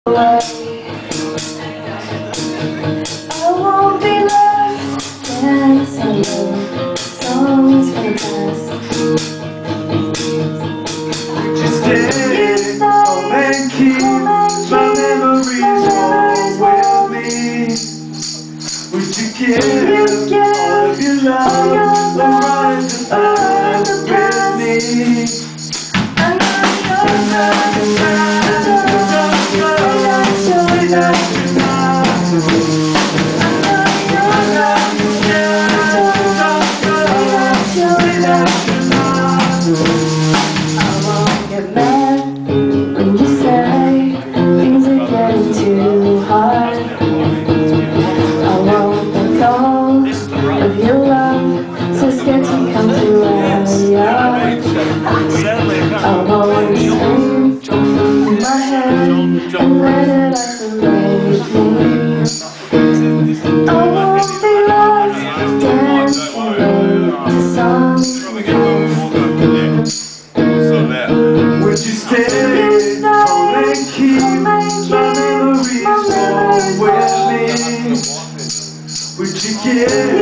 I won't be left dancing songs from the past. You stay home and keep my memories warm with me. Would you give all of your love and run the earth with me? I know you're I won't get mad when you say things are getting too hard. I won't let go of your love, so scared to come to where you are. I won't scream in my head and let it isolate me. I won't be lost dancing to songs from the past. Would you stay home and keep my memories warm with me? Would you give